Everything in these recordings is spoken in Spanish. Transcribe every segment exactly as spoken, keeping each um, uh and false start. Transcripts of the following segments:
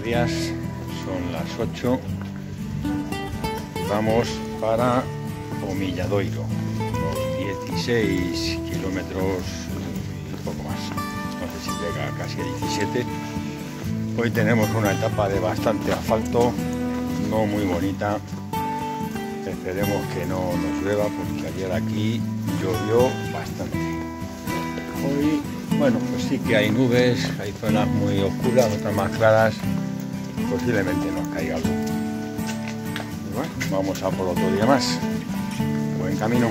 días, son las ocho y vamos para Omilladoiro, unos dieciséis kilómetros y un poco más, no sé si llega casi a diecisiete. Hoy tenemos una etapa de bastante asfalto, no muy bonita. Esperemos que no nos llueva porque ayer aquí llovió bastante. Hoy, bueno, pues sí que hay nubes, hay zonas muy oscuras, otras más claras, posiblemente nos caiga algo. Y bueno, vamos a por otro día más. Buen camino.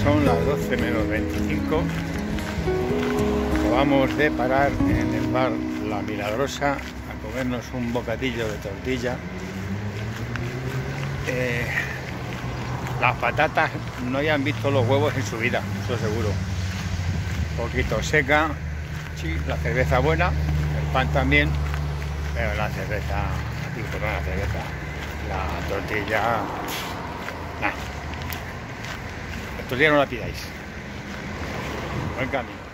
son las doce menos veinticinco. Acabamos de parar en el bar La Milagrosa a comernos un bocadillo de tortilla. Eh, las patatas no hayan visto los huevos en su vida, eso seguro. Un poquito seca, sí, la cerveza buena, el pan también, pero la cerveza, digo, no la cerveza, la tortilla, nada. La tortilla no la pidáis. Buen camino.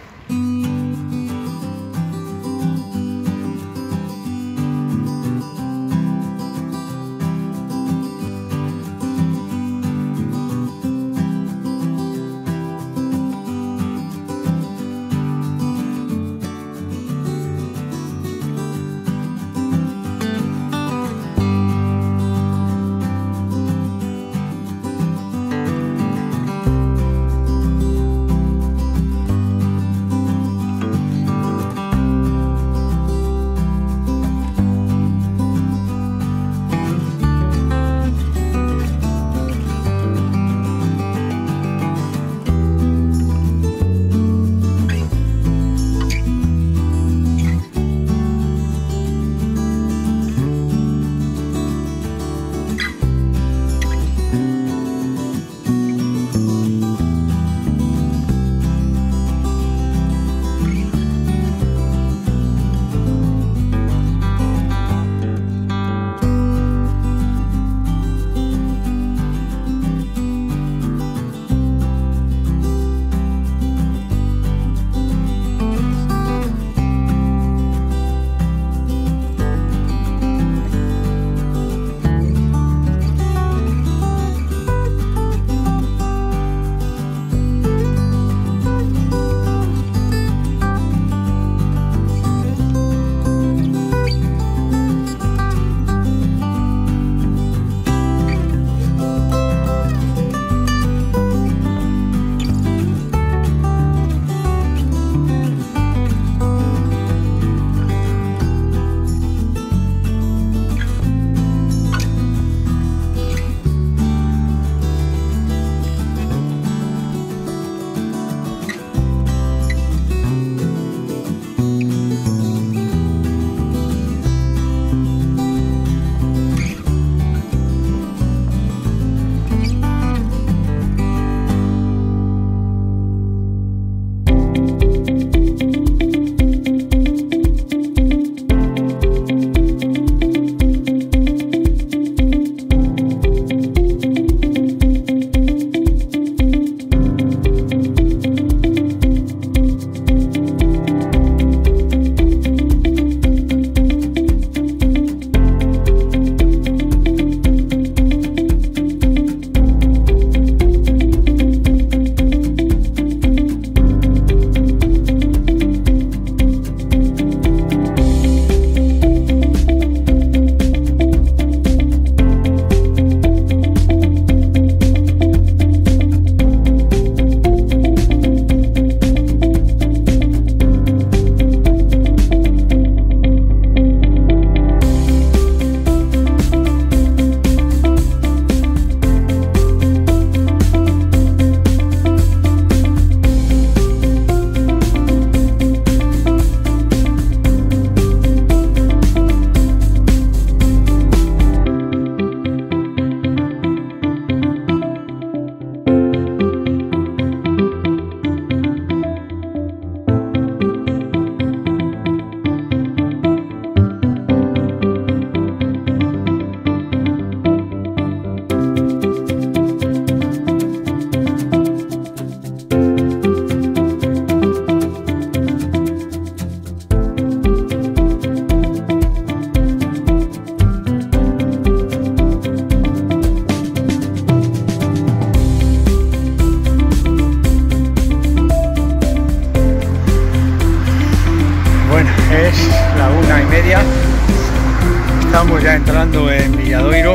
Estamos ya entrando en Milladoiro.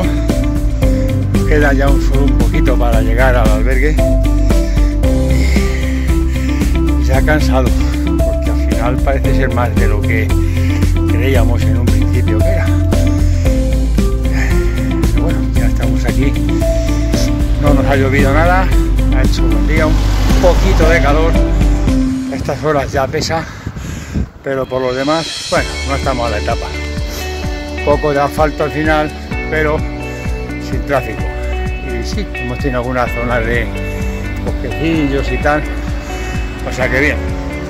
Queda ya un, solo un poquito para llegar al albergue. Y se ha cansado, porque al final parece ser más de lo que creíamos en un principio que era. Pero bueno, ya estamos aquí. No nos ha llovido nada, ha hecho buen día, un poquito de calor, estas horas ya pesa, pero por lo demás, bueno, no estamos a la etapa. Poco de asfalto al final, pero sin tráfico. Y sí, hemos tenido algunas zonas de bosquecillos y tal, o sea que bien.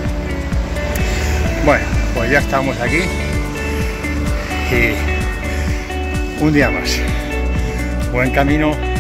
Bueno, pues ya estamos aquí y un día más. Buen camino.